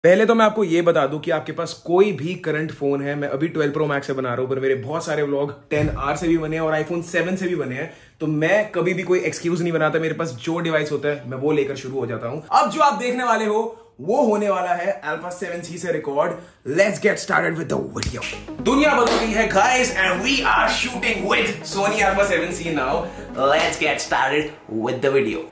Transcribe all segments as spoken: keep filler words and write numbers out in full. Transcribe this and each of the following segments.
पहले तो मैं आपको ये बता दूं कि आपके पास कोई भी करंट फोन है, मैं अभी ट्वेल्व प्रो मैक्स से बना रहा हूं, पर मेरे बहुत सारे व्लॉग टेन आर से भी बने हैं और आईफोन सेवन से भी बने हैं, तो मैं कभी भी कोई एक्सक्यूज नहीं बनाता। मेरे पास जो डिवाइस होता है मैं वो लेकर शुरू हो जाता हूं। अब जो आप देखने वाले हो वो होने वाला है अल्फा सेवन सी से रिकॉर्ड। Let's get started with the video. दुनिया बदल गई है guys and we are shooting with Sony alpha seven C now. Let's get started with the video.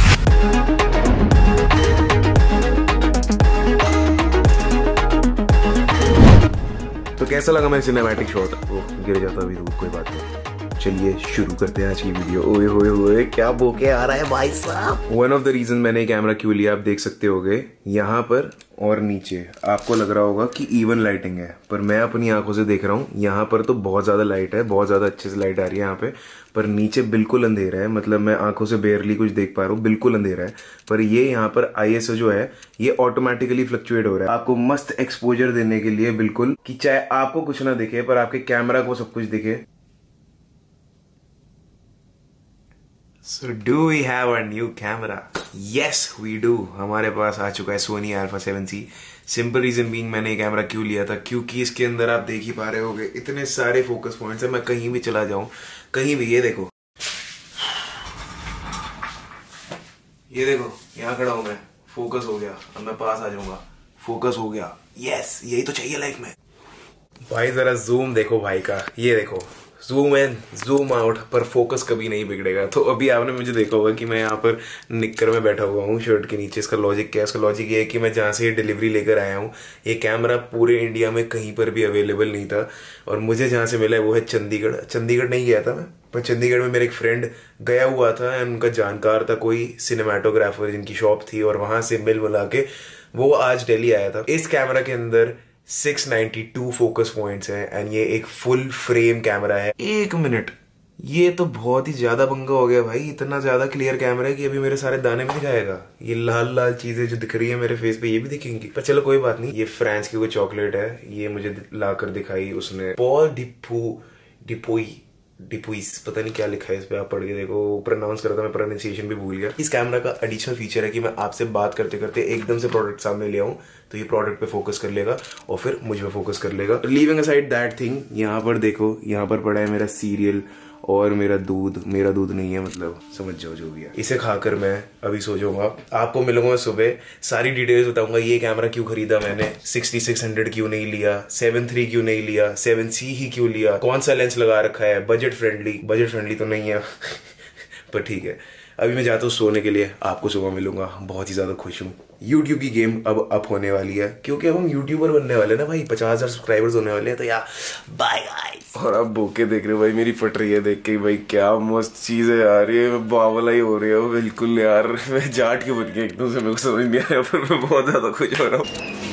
तो कैसा लगा मेरा सिनेमैटिक शॉट? वो गिर जाता अभी दूर, कोई बात नहीं। चलिए शुरू करते हैं आज की वीडियो। ओए होए होए क्या बोके आ रहा है भाई साहब। वन ऑफ द रीजन मैंने कैमरा क्यों लिया आप देख सकते होगे, यहाँ पर और नीचे आपको लग रहा होगा कि इवन लाइटिंग है, पर मैं अपनी आंखों से देख रहा हूँ यहाँ पर तो बहुत ज्यादा लाइट है, बहुत ज्यादा अच्छे से लाइट आ रही है यहाँ पे, पर नीचे बिल्कुल अंधेरा है। मतलब मैं आंखों से बेयरली कुछ देख पा रहा हूँ, बिल्कुल अंधेरा है। पर ये यहाँ पर आईएसओ जो है ये ऑटोमेटिकली फ्लक्चुएट हो रहा है आपको मस्त एक्सपोजर देने के लिए, बिल्कुल कि चाहे आपको कुछ ना दिखे पर आपके कैमरा को सब कुछ दिखे। So do we have a new camera? Yes we do। हमारे पास आ चुका है Sony alpha seven C. Simple reason being मैंने ये कैमरा क्यों लिया था, क्योंकि इसके अंदर आप देख ही पा रहे होगे इतने सारे फोकस पॉइंट्स हैं। मैं कहीं भी चला जाऊं, कहीं भी, ये देखो ये देखो यहाँ खड़ा हूं मैं, फोकस हो गया। अब मैं पास आ जाऊंगा, फोकस हो गया। यस यही तो चाहिए लाइफ में भाई। जरा जूम देखो भाई का, ये देखो जूम इन जूम आउट, पर फोकस कभी नहीं बिगड़ेगा। तो अभी आपने मुझे देखा होगा कि मैं यहाँ पर निक्कर में बैठा हुआ हूँ शर्ट के नीचे। इसका लॉजिक क्या है? इसका लॉजिक ये है कि मैं जहाँ से ये डिलीवरी लेकर आया हूँ ये कैमरा पूरे इंडिया में कहीं पर भी अवेलेबल नहीं था, और मुझे जहाँ से मिला है वो है चंडीगढ़। चंडीगढ़ नहीं गया था मैं, पर चंडीगढ़ में मेरे एक फ्रेंड गया हुआ था एंड उनका जानकार था कोई सिनेमाटोग्राफर जिनकी शॉप थी, और वहां से मिल मिला के वो आज दिल्ली आया था। इस कैमरा के अंदर six ninety two focus points हैं एंड ये एक फुल फ्रेम कैमरा है। एक मिनट, ये तो बहुत ही ज्यादा पंगा हो गया भाई। इतना ज्यादा क्लियर कैमरा है कि अभी मेरे सारे दाने भी दिखाएगा। ये लाल लाल चीजें जो दिख रही है मेरे फेस पे ये भी दिखेंगी, पर चलो कोई बात नहीं। ये फ्रांस की कोई चॉकलेट है, ये मुझे लाकर दिखाई उसने। पॉल डिपू डिपोई डिपुइस पता नहीं क्या लिखा है इस पे, आप पढ़ के देखो। प्रोनाउंस कर रहा था मैं, प्रोनाउंसिएशन भी भूल गया। इस कैमरा का एडिशनल फीचर है कि मैं आपसे बात करते करते एकदम से प्रोडक्ट सामने ले आऊं तो ये प्रोडक्ट पे फोकस कर लेगा और फिर मुझ पे फोकस कर लेगा। लीविंग असाइड दैट थिंग, यहाँ पर देखो, यहाँ पर पड़ा है मेरा सीरियल और मेरा दूध। मेरा दूध नहीं है, मतलब समझ जाओ जो भी है। इसे खाकर मैं अभी सो जाऊंगा। आपको मिलूंगा सुबह, सारी डिटेल्स बताऊंगा। ये कैमरा क्यों खरीदा मैंने, सिक्सटी सिक्स हंड्रेड क्यों नहीं लिया, सेवन थ्री क्यों नहीं लिया, सेवन सी ही क्यों लिया, कौन सा लेंस लगा रखा है, बजट फ्रेंडली। बजट फ्रेंडली तो नहीं है पर ठीक है। अभी मैं जाता हूँ सोने के लिए, आपको सुबह मिलूंगा। बहुत ही ज्यादा खुश हूँ। यूट्यूब की गेम अब अप होने वाली है, क्योंकि अब हम यूट्यूबर बनने वाले ना भाई, पचास हजार सब्सक्राइबर्स होने वाले हैं। तो यार बाय गाइस। और आप बोके देख रहे हो भाई, मेरी फट रही है देख के भाई, क्या मस्त चीज है यार। ये बावला ही हो रही है बिल्कुल यार। मैं जाट के बन गया एकदम से, मेरे को समझ नहीं आया, पर मैं बहुत ज्यादा खुश हो रहा हूँ।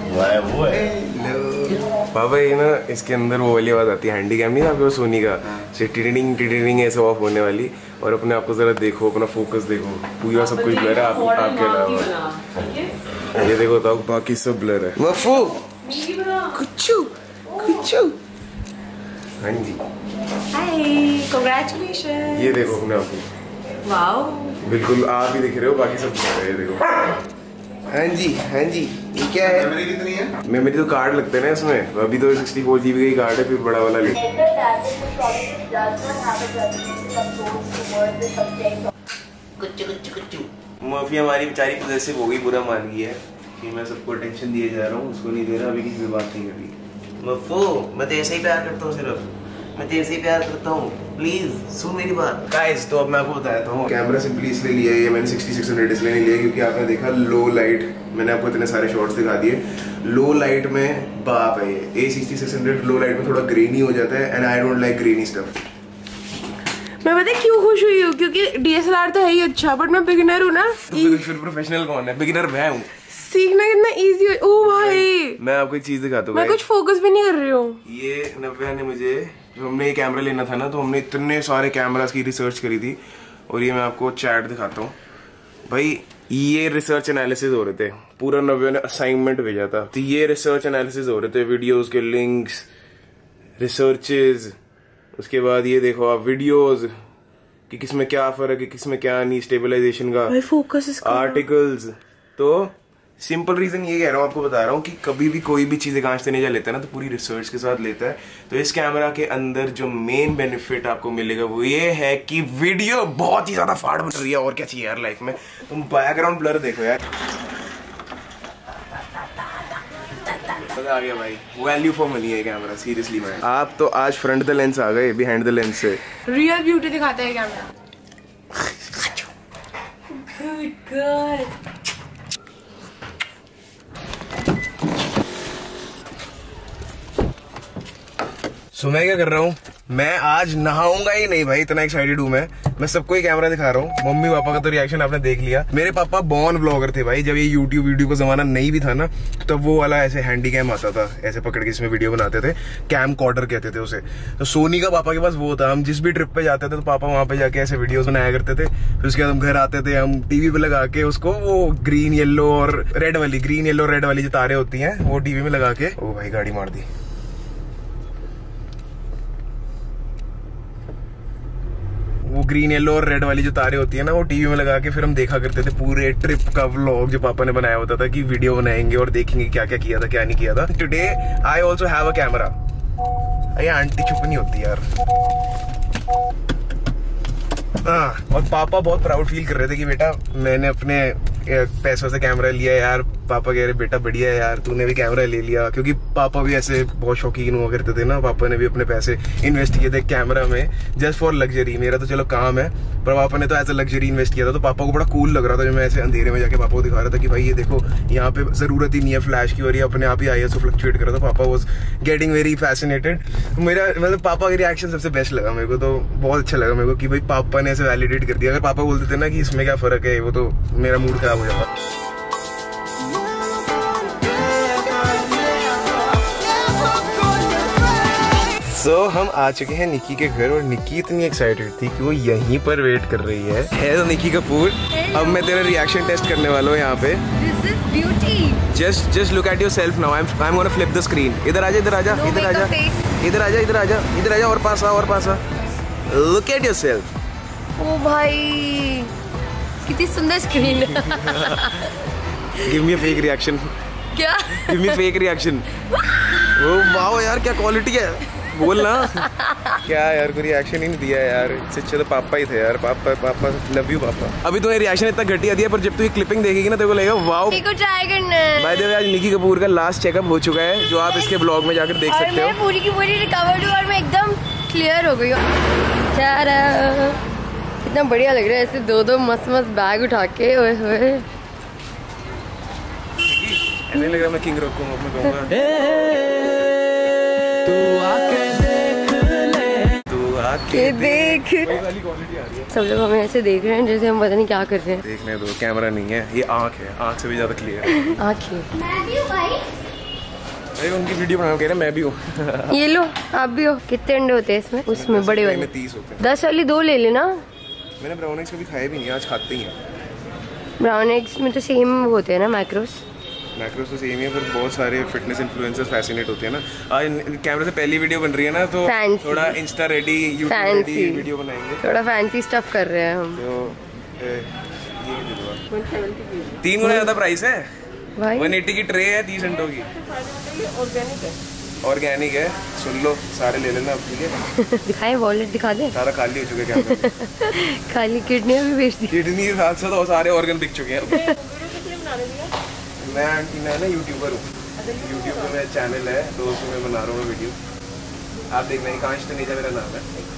पापा ये ना इसके अंदर वो वाली आवाज आती है, हैंडी कैम नहीं था आपके सोनी का, टिडिंग टिडिंग ऐसे ऑफ होने वाली। और अपने आप को जरा देखो, अपना फोकस देखो, पूरा सब कुछ ब्लर है आप, आपके अलावा। ये देखो तो बाकी सब ब्लर है। मफू कुचू कुचू। हाँ जी, हाय, कांग्रेचुलेशन। ये देखो अपने आप को, वाओ बिल्कुल आप ही दिख रहे हो, बाकी सब ब्लर है। ये देखो। हाँ जी हाँ जी, ये क्या है? मेमोरी कितनी है? मेमोरी तो कार्ड लगते हैं ना इसमें, अभी तो सिक्सटी फोर जीबी का कार्ड है, फिर बड़ा वाला ले। माफी हमारी बेचारी पॉजेसिव हो गई, बुरा मान गई है कि मैं सबको अटेंशन दिए जा रहा हूँ, उसको नहीं दे रहा। अभी किसी से बात नहीं कर रही। मफू मैं तो ऐसे ही प्यार करता हूँ, सिर्फ मैं तो ऐसे ही प्यार करता हूँ, प्लीज सुन मेरी बात। गाइस तो अब मैं आपको बताता हूँ, कैमरा सिंपली इसलिए लिया है ये मैंने सिक्सटी सिक्स हंड्रेड इसलिए नहीं लिया क्योंकि आपने देखा लो लाइट, मैंने आपको इतने सारे शॉट्स दिखा दिए। लो लाइट में बाप है ये। A sixty six hundred low light में थोड़ा ग्रेनी हो जाता है and I don't like grainy stuff. मैं पता क्यों खुश हुई हूँ, क्योंकि डीएसएलआर तो है ही अच्छा, बट मैं बिगिनर हूँ ना। तो फिर प्रोफेशनल कौन है? बिगिनर मैं हूँ। सीखना कितना इजी है। ओ भाई मैं आपको एक चीज दिखाता हूँ, मैं कुछ फोकस भी नहीं कर रही हूँ। ये नव्या ने मुझे, जो हमने ये कैमरा लेना था ना, तो हमने इतने सारे कैमरास की रिसर्च करी थी, और ये मैं आपको चैट दिखाता हूँ भाई। ये रिसर्च एनालिसिस हो रहे थे, पूरा नव्या ने असाइनमेंट भेजा था, तो ये रिसर्च एनालिसिस हो रहे थे, वीडियोस के लिंक्स, रिसर्चेज, उसके बाद ये देखो आप वीडियोस कि किसमें क्या फर्क है, किसमें क्या नहीं, स्टेबलाइजेशन का, फोकस आर्टिकल्स। तो सिंपल रीजन ये कह रहा हूँ, आपको बता रहा हूँ कि कभी भी कोई भी चीज़ एकांश तनेजा लेता है ना तो पूरी रिसर्च के साथ लेता है। तो इस कैमरा के अंदर जो मेन बेनिफिट आपको मिलेगा वो ये है कि वीडियो बहुत ही ज्यादा फाड़ बन रही है। और क्या चाहिए यार लाइफ में। तुम बैकग्राउंड ब्लर देखो यार, मजा आ गया भाई। वैल्यू फॉर मनी है कैमरा, सीरियसली मैन। आप तो आज फ्रंट द लेंस आ गए, बिहाइंड द लेंस से रियल ब्यूटी दिखाता है कैमरा। Good girl. सो मैं क्या कर रहा हूँ, मैं आज नहाऊंगा ही नहीं भाई, इतना एक्साइटेड हूँ मैं मैं सबको ही कैमरा दिखा रहा हूँ। मम्मी पापा का तो रिएक्शन आपने देख लिया। मेरे पापा बॉर्न ब्लॉगर थे भाई, जब ये यूट्यूब वीडियो का जमाना नहीं भी था ना, तब वो वाला ऐसे हैंडी कैम आता था, ऐसे पकड़ के इसमें वीडियो बनाते थे, कैम कॉर्डर कहते थे उसे। तो सोनी का पापा के पास वो था। हम जिस भी ट्रिप पे जाते थे तो पापा वहां पे जाके ऐसे वीडियोस बनाया करते थे। फिर उसके बाद हम घर आते थे, हम टीवी पे लगा के उसको, वो ग्रीन येलो और रेड वाली ग्रीन येलो रेड वाली जो तारे होती है वो टीवी में लगा के। ओ भाई गाड़ी मार दी। वो ग्रीन येलो और रेड वाली जो तारे होती है ना, वो टीवी में लगा के फिर हम देखा करते थे पूरे ट्रिप का व्लॉग जो पापा ने बनाया होता था, कि वीडियो बनाएंगे और देखेंगे क्या क्या किया था क्या नहीं किया था। Today I also have a camera. ये आंटी चुप नहीं होती यार। आ, और पापा बहुत प्राउड फील कर रहे थे कि बेटा मैंने अपने पैसों से कैमरा लिया यार। पापा कह रहे बेटा बढ़िया है यार, तूने भी कैमरा ले लिया, क्योंकि पापा भी ऐसे बहुत शौकीन हुआ करते थे ना। पापा ने भी अपने पैसे इन्वेस्ट किए थे कैमरा में, जस्ट फॉर लग्जरी। मेरा तो चलो काम है, पर पापा ने तो ऐसा लग्जरी इन्वेस्ट किया था। तो पापा को बड़ा कूल लग रहा था जब मैं ऐसे अंधेरे में जाके पापा को दिखा रहा था कि भाई ये देखो यहाँ पे जरूरत ही नहीं है फ्लैश की, और ये अपने आप ही आई एस ओ फ्लक्चुएट कर रहा था। पापा वॉज गेटिंग वेरी फैसिनेटेड। मेरा मतलब पापा का रिएक्शन सबसे बेस्ट लगा मेरे को, तो बहुत अच्छा लगा मेरे को कि भाई पापा ने ऐसे वैलिडेट कर दिया। अगर पापा बोलते थे ना कि इसमें क्या फर्क है, वो तो मेरा मूड खराब हो जाता। सो so, हम आ चुके हैं निक्की के घर, और निक्की इतनी एक्साइटेड थी कि वो यहीं पर वेट कर रही है। है तो निक्की कपूर। अब मैं तेरा रिएक्शन टेस्ट करने वाला हूँ यहाँ पे। This is beauty. Just just look at yourself now. I am I am gonna flip the screen. इधर आजा इधर आजा इधर आजा इधर आजा इधर आजा इधर आजा और पास आ और पास आ। Look at yourself. ओ भाई कितनी सुंदर स्क्रीन है। Give me a fake reaction. क्या? Give me fake reaction. Oh wow यार क्या क्वालिटी है, बोल ना। क्या यार कोई रिएक्शन ही नहीं दिया यार। इससे अच्छे तो पापा ही थे यार। पापा पापा लव यू पापा। अभी तुम्हें रिएक्शन इतना घटिया दिया, पर जब तू ये क्लिपिंग देखेगी ना तो वो लगेगा वाओ। को ट्राई करना है। बाय द वे आज निक्की कपूर का लास्ट चेकअप हो चुका है, जो आप इसके ब्लॉग में जाकर देख सकते हो। मैं पूरी की पूरी रिकवर्ड हूँ और मैं एकदम क्लियर हो गई हूँ। कितना बढ़िया लग रहा है ऐसे दो दो मस्त मस्त बैग उठा के। ओए होए ऐसे लग रहा है मैं किंग रॉक को मैं कहूँगा के देख। सब लोग हमें ऐसे देख रहे हैं जैसे हम पता नहीं क्या कर रहे हैं। देखने दो, कैमरा नहीं है, ये आँख है, आँख से भी ज्यादा क्लियर है। आँखें। अरे उनकी वीडियो बनाओ, कह रहे मैं भी हूँ। ये लो आप भी हो। कितने अंडे होते हैं इसमें? उसमें बड़े वाले तीस होते हैं। दस वाली दो ले लेना। मैंने ब्राउन एग्स कभी खाए भी नहीं, आज खाते ही हैं। ब्राउन एग्स में तो सेम होते हैं ना मैक्रोस। मैक्रोस तो सेम ही है, पर बहुत सारे फिटनेस इन्फ्लुएंसर्स फैसिनेट होते हैं ना। आज कैमरे से पहली वीडियो बन रही है ना, तो Fancy. थोड़ा insta ready YouTube ready video बनाएंगे। थोड़ा फैंसी स्टफ कर रहे हैं हम। तो ए, ये दे दो। तीन गुना ज्यादा प्राइस है भाई। एक सौ अस्सी की ट्रे है, तीस घंटों की। ऑर्गेनिक है। ऑर्गेनिक है, सुन लो सारे ले लेना अब, ठीक है। दिखाए वॉलेट दिखा दे। सारा खाली हो चुके कैमरे। खाली किडनियाँ भी बेच दी। किडनी के साथ साथ सारे ऑर्गन बिक चुके हैं। मैं आंटी मैं ना यूट्यूबर हूँ, यूट्यूब पे मेरा चैनल है, तो उसमें मैं बना रहा हूँ वीडियो। आप देखना, एकांश तनेजा मेरा नाम है।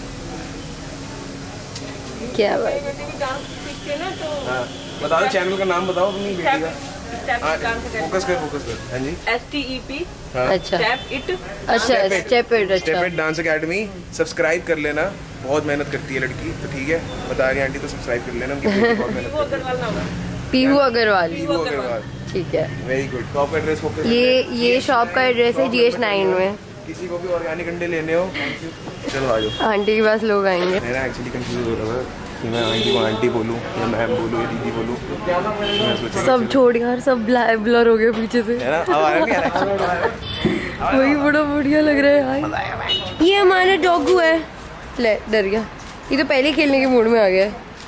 क्या बात। हाँ बता दो चैनल का नाम, बताओ अपनी बेटी का। फोकस कर फोकस कर। हाँ जी। S T E P. अच्छा स्टेप इट। अच्छा स्टेप इट। अच्छा step it dance academy subscribe कर लेना, बहुत मेहनत करती है लड़की, तो ठीक है बता रही आंटी, तो सब्सक्राइब कर लेना। उनकी बेटी बहुत मेहनत करती है। पीहू अग्रवाल। पीहू अग्रवाल ठीक है, वेरी गुड। शॉप का एड्रेस फोकस। ये ये शॉप का एड्रेस है जी एच नाइन में। किसी को भी ऑर्गेनिक अंडे लेने हो चलो आ जाओ। आंटी के पास लोग आएंगे। मेरा एक्चुअली कंफ्यूज हो रहा है कि मैं आंटी को आंटी बोलूं या मैम बोलूं या दीदी बोलूं। सब छोड़ यार, सब ब्लर हो गया पीछे से, है ना। अब आ रहा है क्या? वही बड़ा बढ़िया लग रहा है यार। ये हमारा डॉगू है। ले डर गया, ये तो पहले खेलने के मूड में आ गया है।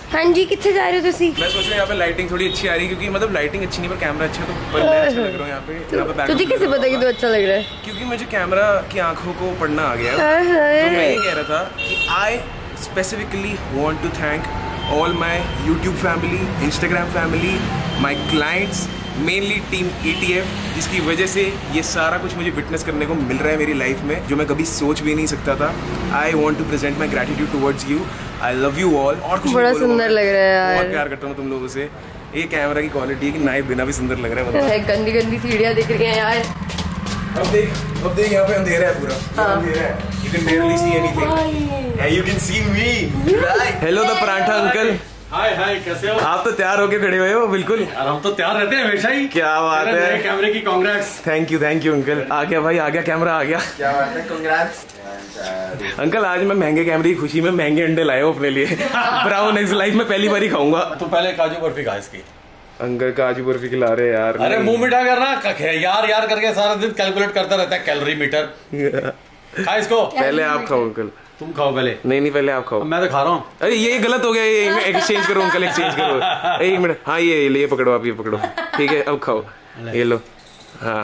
हाँ जी, कितने जा रहे हो तुसी? मैं सोच रहा हूँ यहाँ पे लाइटिंग थोड़ी अच्छी आ रही है, क्योंकि मतलब लाइटिंग अच्छी नहीं पर कैमरा अच्छा है, तो पर मैं अच्छा लग रहा हूँ यहाँ पे। यहाँ पे तुझे कैसे पता कि तू अच्छा लग रहा है? क्योंकि मुझे कैमरा की आंखों को पढ़ना आ गया है। तो मैं ये कह रहा था कि I specifically want to thank all my YouTube family, Instagram family, my clients, mainly team A T F, जिसकी वजह से ये सारा कुछ मुझे विटनेस करने को मिल रहा है मेरी लाइफ में, जो मैं कभी सोच भी नहीं सकता था। I want to present my gratitude towards you. I love you all. और कुछ बड़ा सुंदर लग रहा है यार, बहुत प्यार करता हूँ तुम लोगों से। ये कैमरा की क्वालिटी है कि नाइफ बिना भी सुंदर लग रहा है। मतलब गंदी गंदी सीढ़ियाँ दिख रही हैं यार। अब देख, अब देख, यहाँ पे अंधेरा है पूरा। हाँ। अंधेरा है, you can barely see anything and you can see me, right? Hello the paratha uncle. Hi hi, कैसे हो? आप तो तैयार होके खड़े हुए हो बिल्कुल। और हम तो तैयार रहते हैं हमेशा ही। क्या बात है, कैमरे की congrats. Thank you thank you uncle. आ गया भाई, आ गया कैमरा, आ गया। क्या बात है, कांग्रेट्स अंकल। आज मैं महंगे कैमरे की खुशी में महंगे अंडे लाए हूँ अपने लिए। ब्राउन एग्स लाइफ में पहली बार ही खाऊंगा। तो पहले काजू बर्फी खा इसकी। अंकल काजू बर्फी खिला रहे यार। अरे मुंह मीठा करना, यार यार करके सारा दिन कैलकुलेट करता रहता है कैलोरी मीटर। खा इसको। पहले आप खाओ अंकल। तुम खाओ पहले। नहीं नहीं, पहले आप खाओ। मैं तो खा रहा हूँ। अरे ये गलत हो गया, ये एक्सचेंज करो अंकल, एक्सचेंज करो। एक मिनट, हाँ ये ये पकड़ो, आप ये पकड़ो, ठीक है अब खाओ, ये लो। हाँ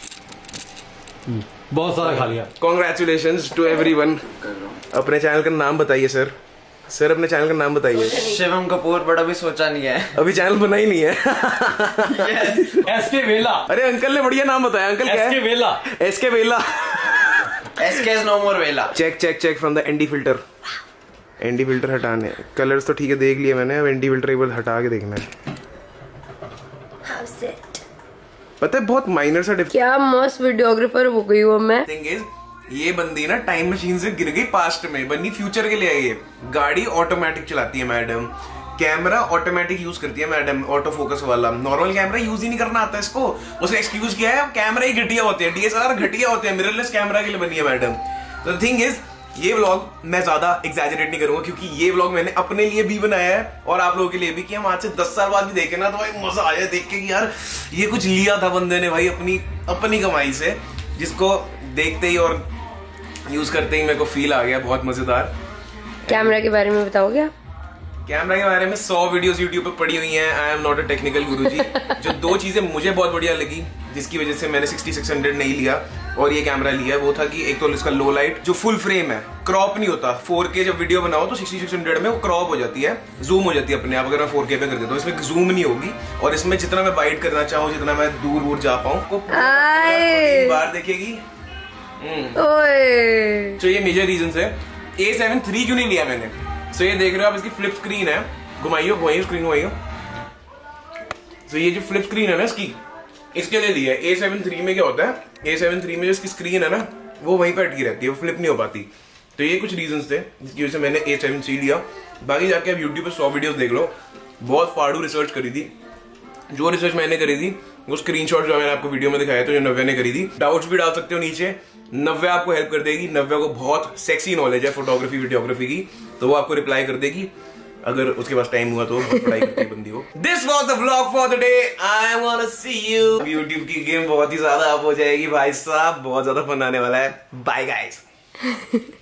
बहुत सारा खा लिया। Congratulations to everyone. अपने चैनल का नाम बताइए सर। सर अपने चैनल का नाम बताइए। शिवम कपूर, बट अभी सोचा नहीं है, अभी चैनल बना ही नहीं है। एस के वेला। अरे अंकल ने बढ़िया नाम बताया। अंकल क्या है? एस के वेला। एस के वेला। एस के नो मोर वेला। Check check check from the ND filter. ND filter हटाने, कलर्स तो ठीक है देख लिए मैंने, अब एनडी फिल्टर एक बार हटा के देखना है। पता है बहुत माइनर सा डिफरेंस। क्या मस्त वीडियोग्राफर हो गई हूँ मैं। थिंग इज, ये बंदी ना टाइम मशीन से गिर गई पास्ट में, बंदी फ्यूचर के लिए आई है। गाड़ी ऑटोमेटिक चलाती है मैडम, कैमरा ऑटोमेटिक यूज करती है मैडम, ऑटो फोकस वाला। नॉर्मल कैमरा यूज ही नहीं करना आता इसको। उसने एक्सक्यूज किया है कैमरा ही घटिया होते हैं, डी एस एल आर घटिया होते हैं, मिररलेस कैमरा के लिए बनी है मैडम। तो द थिंग इज, ये व्लॉग मैं ज्यादा एग्जैजरेट नहीं करूंगा, क्योंकि ये व्लॉग मैंने अपने लिए भी बनाया है और आप लोगों के लिए भी, कि हम आज से दस साल बाद भी देखें ना तो भाई मजा आ जाए देख के कि यार ये कुछ लिया था बंदे ने भाई अपनी अपनी कमाई से, जिसको देखते ही और यूज करते ही मेरे को फील आ गया। बहुत मजेदार। कैमरा के बारे में बताओगे आप? कैमरा के बारे में सौ वीडियोस यूट्यूब पे पड़ी हुई हैं। I am not a technical guruji. जो दो चीजें मुझे बहुत बढ़िया लगी, जिसकी वजह से मैंने सिक्सटी सिक्स हंड्रेड नहीं लिया और ये कैमरा लिया, वो था कि एक तो इसका लो लाइट, जो फुल फ्रेम है, क्रॉप नहीं होता। फोर के जब वीडियो बनाओ तो सिक्सटी सिक्स हंड्रेड में वो क्रॉप हो जाती है, जूम हो जाती है अपने आप। अगर मैं फोर के पे कर देता हूँ, इसमें जूम नहीं होगी, और इसमें जितना मैं वाइड करना चाहूँ, जितना मैं दूर दूर जा पाऊँ, बार देखेगी। तो ये मेजर रीजन है। ए सेवन थ्री क्यों नहीं लिया मैंने? सो ये देख रहे हो आप, इसकी फ्लिप स्क्रीन है, घुमाइयो घुमाइयो स्क्रीन घुमाइयो। तो ये जो फ्लिप स्क्रीन है ना इसकी, इसके लिए लिया है। ए सेवन थ्री में क्या होता है, ए सेवन थ्री में जो इसकी स्क्रीन है ना, वो वहीं पर अटकी रहती है, वो फ्लिप नहीं हो पाती। तो ये कुछ रीजंस थे जिसकी वजह से मैंने ए सेवन थ्री लिया। बाकी जाके आप यूट्यूब पे सौ वीडियोस देख लो। बहुत फाड़ू रिसर्च करी थी। जो रिसर्च मैंने करी थी वो स्क्रीनशॉट जो मैंने आपको वीडियो में दिखाया था, जो नव्या ने करी थी। डाउट्स भी डाल सकते हो नीचे, नव्या आपको हेल्प कर देगी। नव्या को बहुत सेक्सी नॉलेज है फोटोग्राफी वीडियोग्राफी की, तो वो आपको रिप्लाई कर देगी अगर उसके पास टाइम हुआ तो। बहुत पढ़ाई करती है बंदी वो। This was the vlog for the day. I want to see you. YouTube की गेम बहुत ही ज्यादा अप हो जाएगी भाई साहब, बहुत ज्यादा फन आने वाला है। Bye guys.